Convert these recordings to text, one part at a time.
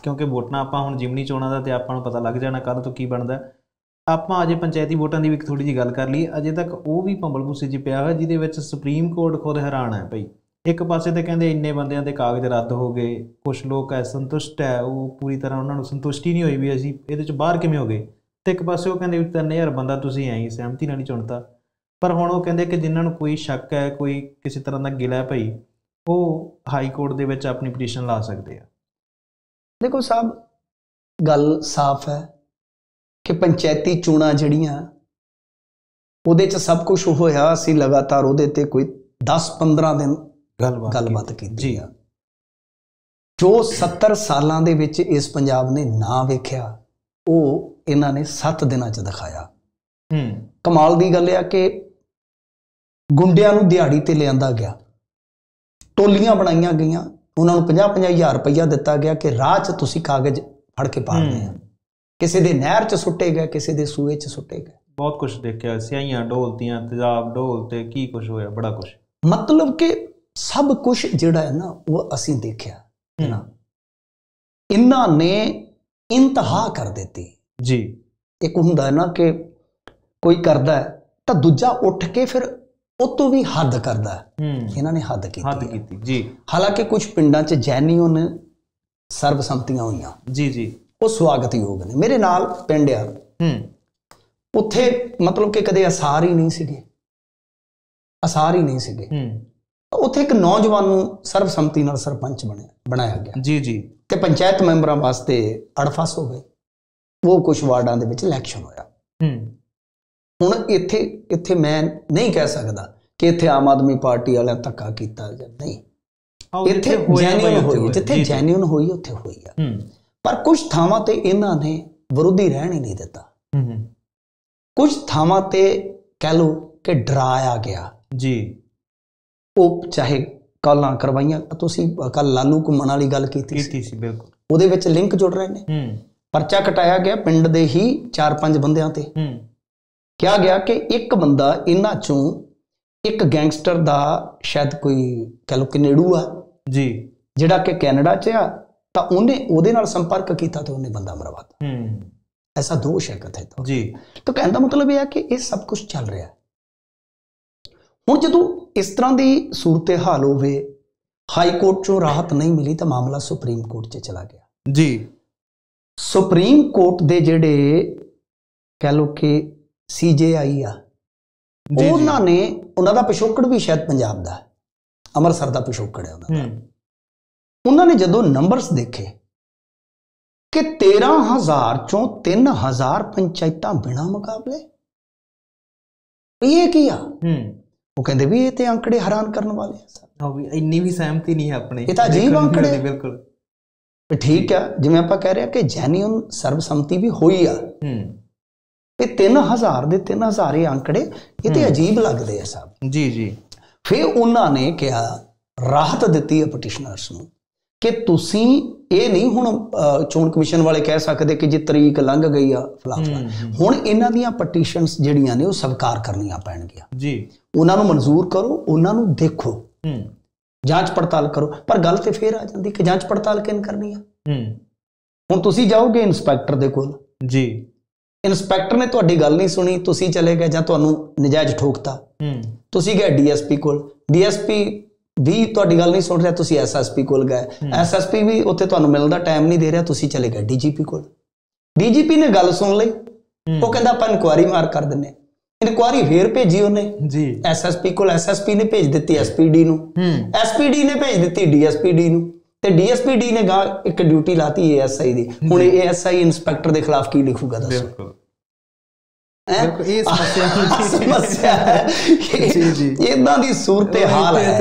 क्योंकि वोटां आपां हुण जिमनी चोणां दा ते आपां नूं पता लग जाना कल तो की बनदा। ਆਪਾਂ अजे पंचायती वोटां की भी थोड़ी जी गल कर लीए, अजे तक वो भी भंबल भुस्से 'ਚ पिया होया जिहदे विच सुप्रीम कोर्ट खुद हैरान है भई। एक पासे तो कहते इन्ने बंदियां दे कागज रद्द हो गए, कुछ लोग असंतुष्ट है, वो पूरी तरह उन्होंने संतुष्टि नहीं हुई भी असीं इहदे 'चों बाहर किवें हो गए। तो एक पासे वो कहते भी 3000 बंदा तुसीं ऐं ही सहमति नाल ही चुणता। पर हुण वो कहते कि जिन्हां नूं कोई शक है, कोई किसी तरह का गिला है भई, वो हाई कोर्ट दे विच अपनी पटीशन ला सकते हैं। देखो साहब, गल साफ है कि पंचायती चोणां जिहड़ियां ਉਹਦੇ 'ਚ सब कुछ होया, असीं लगातार ਉਹਦੇ ते कोई 10-15 दिन गलबात कीती आ। जो 70 सालां दे विच इस पंजाब ने ना वेखिया ਉਹ ਇਹਨਾਂ ने 7 ਦਿਨਾਂ 'ਚ ਦਿਖਾਇਆ। कमाल ਦੀ ਗੱਲ ਆ कि ਗੁੰਡਿਆਂ ਨੂੰ ਦਿਹਾੜੀ ਤੇ ਲਿਆਂਦਾ ਗਿਆ, ਟੋਲੀਆਂ ਬਣਾਈਆਂ ਗਈਆਂ, ਉਹਨਾਂ ਨੂੰ 50-50 ਰੁਪਈਆ ਦਿੱਤਾ ਗਿਆ ਕਿ ਰਾਹ 'ਚ ਤੁਸੀਂ ਕਾਗਜ਼ ਫੜ ਕੇ ਪਾਉਣੇ ਆ। ਕਿਸੇ ਦੇ ਨਹਿਰ 'ਚ ਸੁੱਟੇ ਗਏ, ਕਿਸੇ ਦੇ ਸੂਏ 'ਚ ਸੁੱਟੇ ਗਏ। बहुत कुछ देखा, सियाइयां ढोलतियां, तेजाब ढोलते, की कुछ होया, बड़ा कुछ। मतलब कि सब कुछ जिहड़ा है ना वो असीं देखिया है ना। इन्हां ने इंतहा कर देती जी। एक हुंदा है ना कि कोई करदा है तो दूजा उठ के फिर उस तो भी हद करदा है। इन्हां ने हद कीती जी। हालांकि कुछ पिंडां 'च जैन्यून सर्वसम्मतियां होईयां जी जी, वो स्वागतयोग ने। मेरे नाल पिंड आ, उत्थे मतलब कि कदे असार ही नहीं सीगे, असार ही नहीं सीगे। उत्थे एक नौजवान नूं सर्वसम्मति नाल सरपंच बनाया गया जी जी, ते पंचायत मैंबरां वास्ते अड़फस हो गए। वो कुछ वार्डां दे विच इलैक्शन होया। हुण इत्थे इत्थे मैं नहीं कह सकदा कि इत्थे आम आदमी पार्टी वालियां धक्का कीता जां नहीं, इत्थे जैन्यून होई, जिथे जैन्यून होई उत्थे होई आ। पर कुछ थावां ते इन्हां ने विरोधी रहण ही नहीं दित्ता। कुछ थावां ते कह लो कि डराया गया जी। वो चाहे कॉलां करवाइयां, तुसीं कल लालू घुम्मण वाली गल कीती सी, बिल्कुल ਉਹਦੇ ਵਿੱਚ लिंक जुड़ रहे ने। परचा कटाया गया पिंड दे ही 4-5 बंदियां ते। किहा गया कि एक बंदा इन्हां चों एक गैंगस्टर दा शायद कोई कह लो कनेड़ू आ जी, जिहड़ा कि कैनेडा च आ, तां ਉਹਨੇ ਉਹਦੇ ਨਾਲ संपर्क कीता ते ਉਹਨੇ ਬੰਦਾ मरवाता। ऐसा दोष है कथित जी। तो कहने का मतलब यह है कि यह सब कुछ चल रहा है। हुण जदों इस तरह की सूरत हाल होवे, हाई कोर्ट चों राहत नहीं मिली तो मामला सुप्रीम कोर्ट च चला गया जी। सुप्रीम कोर्ट दे जिहड़े कह लो कि CJI आ, उन्होंने उन्हों दा पिछोकड़ भी शायद पंजाब दा, अमृतसर दा पिछोकड़ है उन्होंने। उन्होंने जदों नंबरस देखे कि 13,000 चों 3,000 पंचायतां बिना मुकाबले, ये किया वो कहते भी ये ते आंकड़े हैरान करने वाले हैं। इन्नी भी सहमति नहीं है अपने, ये तो अजीब आंकड़े। बिल्कुल ठीक है, जिवें आपां कह रहे हैं कि जैन्यून सर्वसम्मति भी हुई आ, 3,000 दे 3,000 ये आंकड़े ये तो अजीब लगते हैं साहब जी जी। फिर उन्होंने कहा राहत दी है पटिशनर्स नूं कि तुसीं ਇਹ नहीं हुण चोण कमिशन वाले कह सकते कि जी तरीक लंघ गई आ फलाफला। हुण इन्हां दीयां पटिशनस जिहड़ियां ने वो स्वीकार करनियां पैणगीਆਂ जी। उन्हां नूं मंजूर करो, उन्हां नूं देखो, जांच पड़ताल करो। पर गल ते फिर आ जांदी कि जांच पड़ताल किन करनी आ। हुण तुसीं जाओगे इंस्पैक्टर दे कोल जी, इंस्पैक्टर ने तुहाडी गल नहीं सुनी, तुसीं चले गए जां तुहानूं नजायज़ ठोकता, तुसीं गए DSP कोल, DSP भी तुहाडी गल नहीं सुन रहा, तुसीं SSP कोल गए, SSP भी उत्थे तुहानूं मिलण दा टाइम नहीं दे रहा, तुसीं चले गए DGP कोल। DGP ने गल सुन लई, वो कहंदा आपां इनकुआरी मार कर दिंदे। इनकुआरी फिर भेजी उन्हें जी SSP कोल, SSP ने भेज दित्ती SPD नूं, SPD ने भेज दित्ती DSPD नूं, ते DSPD ने गा एक ड्यूटी लाती ASI दी। हुण ASI इंस्पैक्टर दे खिलाफ की लिखूगा दसो। समस्या है इदां दी सूरत हाल है।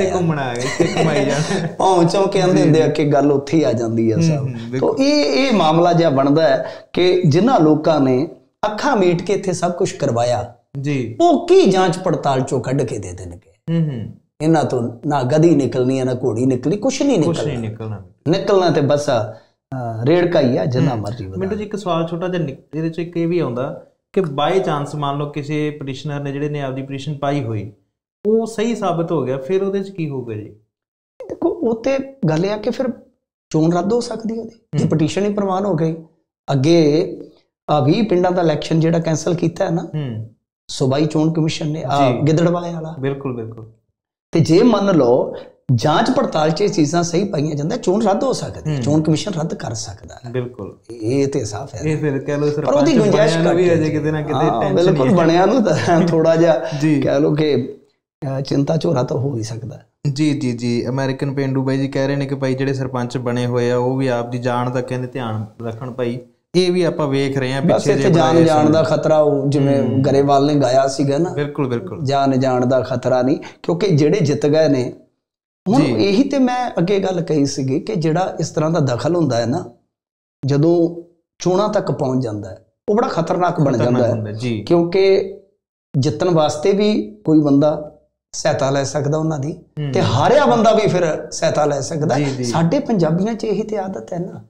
भावें के आंदे हुंदे आ कि गल उत्थे आ जांदी है साहब। तो ये मामला जिहा बनदा है कि जिन्हां लोकां ने अखां मीट के इत्थे सब कुछ करवाया जी, वो की जांच पड़ताल चों कढ के दे देणगे। इन्हां तो ना गधी निकलनी है ना घोड़ी निकली, कुछ नहीं निकलना ते बस रेड़का ही है जिन्ना मर्जी। मिंटू जी एक सवाल छोटा जिहा इहदे च एक भी आउंदा कि बाई चांस मान लो किसी पटिशनर ने जिहड़े ने आपदी पटिशन पाई हुई वो सही साबित हो गया, फिर उहदे च की होगा जी? देखो वो तो गल है कि फिर ਚੋਣ ਰੱਦ ਹੋ ਸਕਦੀ ਉਹਦੀ ਜੇ ਪਟੀਸ਼ਨ ਹੀ ਪ੍ਰਵਾਨ ਹੋ ਗਈ। ਅੱਗੇ 20 ਪਿੰਡਾਂ ਦਾ ਇਲੈਕਸ਼ਨ ਜਿਹੜਾ ਕੈਂਸਲ ਕੀਤਾ ਹੈ ਨਾ ਸੂਬਾਈ ਚੋਣ ਕਮਿਸ਼ਨ ਨੇ ਗਿੱਦੜਵਾਏ ਵਾਲਾ, ਬਿਲਕੁਲ ਬਿਲਕੁਲ। ਤੇ ਜੇ ਮੰਨ ਲਓ ਜਾਂਚ ਪੜਤਾਲ 'ਚ ਇਹ ਚੀਜ਼ਾਂ ਸਹੀ ਪਾਈਆਂ ਜਾਂਦਾ ਚੋਣ ਰੱਦ ਹੋ ਸਕਦੀ, ਚੋਣ ਕਮਿਸ਼ਨ ਰੱਦ ਕਰ ਸਕਦਾ ਹੈ। ਬਿਲਕੁਲ, ਇਹ ਤੇ ਸਾਫ਼ ਹੈ। ਇਹ ਫਿਰ ਕਹਿ ਲਓ ਪਰ ਉਹਦੀ ਗੁੰਜਾਇਸ਼ ਵੀ ਅਜੇ ਕਿਤੇ ਨਾ ਕਿਤੇ ਟੈਨਸ਼ਨ ਬਿਲਕੁਲ ਬਣਿਆ ਨੂੰ ਤਾਂ ਥੋੜਾ ਜਿਹਾ ਕਹਿ ਲਓ ਕਿ ਚਿੰਤਾ ਝੋਰਾ ਤਾਂ ਹੋ ਹੀ ਸਕਦਾ। ਜੀ ਜੀ ਜੀ। ਅਮਰੀਕਨ ਪੇਂਡੂ ਬਾਈ ਜੀ ਕਹਿ ਰਹੇ ਨੇ ਕਿ ਭਾਈ ਜਿਹੜੇ ਸਰਪੰਚ ਬਣੇ ਹੋਏ ਆ ਉਹ ਵੀ ਆਪ ਦੀ ਜਾਨ ਦਾ ਕਹਿੰਦੇ ਧਿਆਨ ਰੱਖਣ ਭਾਈ। ਇਹ ਵੀ ਆਪਾਂ ਵੇਖ ਰਹੇ ਹਾਂ ਪਿੱਛੇ ਜੇ ਜਾਨ ਦਾ ਖਤਰਾ, ਉਹ ਜਿਵੇਂ ਗਰੇਵਾਲ ਨੇ ਗਾਇਆ ਸੀਗਾ ਨਾ, ਬਿਲਕੁਲ ਬਿਲਕੁਲ ਜਾਨ ਦਾ ਖਤਰਾ ਨਹੀਂ, ਕਿਉਂਕਿ ਜਿਹੜੇ ਜਿੱਤ ਗਏ ਨੇ ਹੁਣ। ਇਹੀ ਤੇ ਮੈਂ ਅੱਗੇ ਗੱਲ ਕਹੀ ਸੀਗੀ ਕਿ ਜਿਹੜਾ ਇਸ ਤਰ੍ਹਾਂ ਦਾ ਦਖਲ ਹੁੰਦਾ ਹੈ ਨਾ ਜਦੋਂ ਚੋਣਾਂ ਤੱਕ ਪਹੁੰਚ ਜਾਂਦਾ ਹੈ ਉਹ ਬੜਾ ਖਤਰਨਾਕ ਬਣ ਜਾਂਦਾ ਹੈ, ਕਿਉਂਕਿ ਜਿੱਤਣ ਵਾਸਤੇ ਵੀ ਕੋਈ ਬੰਦਾ ਸਹਾਇਤਾ ਲੈ ਸਕਦਾ ਉਹਨਾਂ ਦੀ, ਤੇ ਹਾਰਿਆ ਬੰਦਾ ਵੀ ਫਿਰ ਸਹਾਇਤਾ ਲੈ ਸਕਦਾ। ਸਾਡੇ ਪੰਜਾਬੀਆਂ 'ਚ ਇਹੀ ਤੇ ਆਦਤ ਹੈ ਨਾ,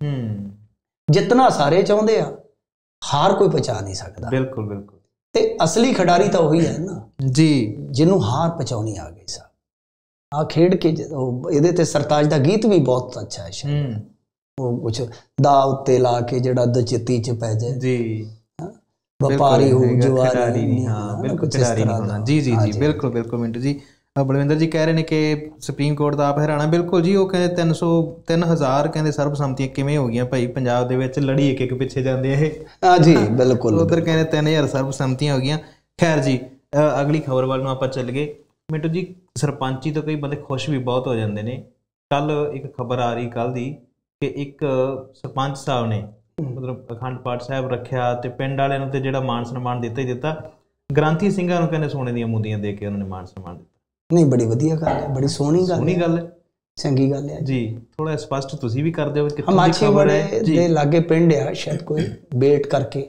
ਜਿੱਤਣਾ ਸਾਰੇ ਚਾਹੁੰਦੇ ਆ, ਹਾਰ ਕੋਈ ਪਹੁੰਚਾ ਨਹੀਂ ਸਕਦਾ। ਬਿਲਕੁਲ ਬਿਲਕੁਲ। ਤੇ ਅਸਲੀ ਖਿਡਾਰੀ ਤਾਂ ਉਹੀ ਹੈ ਨਾ ਜੀ ਜਿਹਨੂੰ ਹਾਰ ਪਹੁੰਚਾਉਣੀ ਆ ਗਈ। ਆ ਖੇਡ ਕੇ ਇਹਦੇ ਤੇ ਸਰਤਾਜ ਦਾ ਗੀਤ ਵੀ ਬਹੁਤ ਅੱਛਾ ਹੈ ਸ਼ਾਇਦ, ਉਹ ਕੁਛ ਦਾ ਉੱਤੇ ਲਾ ਕੇ ਜਿਹੜਾ ਦਚਿੱਤੀ 'ਚ ਪੈ ਜਾਏ ਜੀ, ਵਪਾਰੀ ਹੋ ਜਵਾਰੀ ਨਹੀਂ। ਹਾਂ ਬਿਲਕੁਲ, ਖਿਡਾਰੀ ਨਹੀਂ ਹੋਣਾ। ਜੀ ਜੀ ਜੀ ਬਿਲਕੁਲ ਬਿਲਕੁਲ। ਮਿੰਟੂ ਜੀ ਬਲਵਿੰਦਰ ਜੀ ਕਹਿ ਰਹੇ ਨੇ ਕਿ ਸੁਪਰੀਮ ਕੋਰਟ ਦਾ ਆਪ ਹਰਿਆਣਾ। ਬਿਲਕੁਲ ਜੀ, ਉਹ ਕਹਿੰਦੇ 3,000 ਕਹਿੰਦੇ ਸਰਬਸੰਮਤੀਆਂ ਕਿਵੇਂ ਹੋ ਗਈਆਂ ਭਾਈ ਪੰਜਾਬ ਦੇ ਵਿੱਚ, ਲੜੀ ਇੱਕ ਪਿੱਛੇ ਜਾਂਦੇ ਇਹ। ਹਾਂ ਜੀ ਬਿਲਕੁਲ। ਉਧਰ ਕਹਿੰਦੇ 3,000 ਸਰਬਸੰਮਤੀਆਂ ਹੋ ਗਈਆਂ। ਖੈਰ ਜੀ ਅਗਲੀ ਖਬਰ ਵੱਲ ਨੂੰ ਆਪਾਂ ਚੱਲ ਗਏ। ਮਿੰਟੂ ਜੀ ਸਰਪੰਚੀ ਤੋਂ ਕਈ ਬੰਦੇ ਖੁਸ਼ ਵੀ ਬਹੁਤ ਹੋ ਜਾਂਦੇ ਨੇ। ਕੱਲ ਇੱਕ ਖਬਰ ਆ ਰਹੀ ਕੱਲ ਦੀ ਕਿ ਇੱਕ ਸਰਪੰਚ ਸਾਹਿਬ ਨੇ ਮਤਲਬ ਅਖੰਡ ਪਾਠ ਸਾਹਿਬ ਰੱਖਿਆ ਤੇ ਪਿੰਡ ਵਾਲਿਆਂ ਨੂੰ ਤੇ ਜਿਹੜਾ ਮਾਨ ਸਨਮਾਨ ਦਿੱਤਾ ਹੀ ਦਿੱਤਾ, ਗ੍ਰੰਥੀ ਸਿੰਘਾਂ ਨੂੰ ਕਹਿੰਦੇ ਸੋਨੇ ਦੀਆਂ ਮੁੰਦੀਆਂ ਦੇ ਕੇ ਉਹਨਾਂ ਨੇ ਮਾਨ ਸਨਮਾਨ ਦਿੱਤਾ। ਨਹੀਂ, ਬੜੀ ਵਧੀਆ ਗੱਲ ਹੈ, ਬੜੀ ਸੋਹਣੀ ਗੱਲ ਹੈ, ਚੰਗੀ ਗੱਲ ਹੈ ਜੀ। ਥੋੜਾ ਸਪਸ਼ਟ ਤੁਸੀਂ ਵੀ ਕਰਦੇ ਹੋ ਕਿੱਥੋਂ ਦੀ ਖਬਰ ਹੈ ਦੇ ਲਾਗੇ ਪਿੰਡ ਆ ਸ਼ਾਇਦ ਕੋਈ ਬੇਟ ਕਰਕੇ,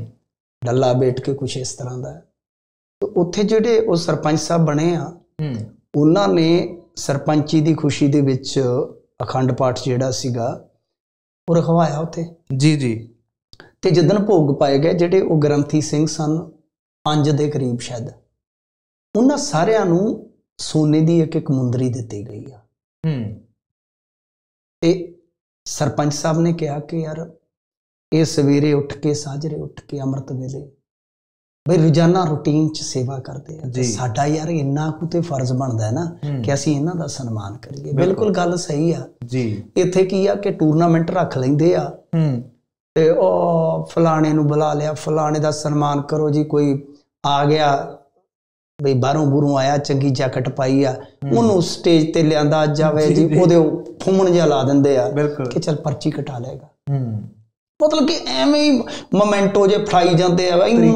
ਡੱਲਾ ਬੇਟ ਕੇ ਕੁਛ ਇਸ ਤਰ੍ਹਾਂ ਦਾ। ਉੱਥੇ ਜਿਹੜੇ ਉਹ ਸਰਪੰਚ ਸਾਹਿਬ ਬਣੇ ਆ ਉਹਨਾਂ ਨੇ ਸਰਪੰਚੀ ਦੀ ਖੁਸ਼ੀ ਦੇ ਵਿੱਚ ਅਖੰਡ ਪਾਠ ਜਿਹੜਾ ਸੀਗਾ ਉਹ ਰਖਵਾਇਆ ਉੱਥੇ। ਜੀ ਜੀ। ਤੇ ਜਿੱਦਣ ਭੋਗ ਪਾਏ ਗਏ ਜਿਹੜੇ ਉਹ ਗ੍ਰੰਥੀ ਸਿੰਘ ਸਨ 5 ਦੇ ਕਰੀਬ ਸ਼ਾਇਦ, ਉਹਨਾਂ ਸਾਰਿਆਂ ਨੂੰ ਸੋਨੇ ਦੀ ਇੱਕ ਮੁੰਦਰੀ ਦਿੱਤੀ ਗਈ ਆ। ਤੇ ਸਰਪੰਚ ਸਾਹਿਬ ਨੇ ਕਿਹਾ ਕਿ ਯਾਰ ਇਹ ਸਵੇਰੇ ਉੱਠ ਕੇ ਸਾਜਰੇ ਉੱਠ ਕੇ ਅੰਮ੍ਰਿਤ ਵੇਲੇ ਬਈ ਰੋਜ਼ਾਨਾ ਰੂਟੀਨ 'ਚ ਸੇਵਾ ਕਰਦੇ ਆ, ਤੇ ਸਾਡਾ ਯਾਰ ਇੰਨਾ ਕੁ ਤੇ ਫਰਜ਼ ਬਣਦਾ ਹੈ ਨਾ ਕਿ ਅਸੀਂ ਇਹਨਾਂ ਦਾ ਸਨਮਾਨ ਕਰੀਏ। ਬਿਲਕੁਲ ਗੱਲ ਸਹੀ ਆ ਜੀ। ਇੱਥੇ ਕੀ ਆ ਕਿ ਟੂਰਨਾਮੈਂਟ ਰੱਖ ਲੈਂਦੇ ਆ ਤੇ ਉਹ ਫਲਾਣੇ ਨੂੰ ਬੁਲਾ ਲਿਆ, ਫਲਾਣੇ ਦਾ ਸਨਮਾਨ ਕਰੋ ਜੀ, ਕੋਈ ਆ ਗਿਆ ਬਈ ਬਾਹਰੋਂ ਬੂਰੋਂ ਆਇਆ, ਚੰਗੀ ਜੈਕਟ ਪਾਈ ਆ, ਉਹਨੂੰ ਸਟੇਜ ਤੇ ਲਿਆਂਦਾ ਜਾਵੇ ਜੀ, ਉਹਦੇ ਫੁੰਮਣ ਜਿਹਾ ਲਾ ਦਿੰਦੇ ਆ ਕਿ ਚੱਲ ਪਰਚੀ ਕਟਾ ਲਏਗਾ। ਮਤਲਬ ਕਿ ਐਵੇਂ ਹੀ ਮੋਮੈਂਟੋ ਜੇ ਫੜਾਈ ਜਾਂਦੇ ਆ।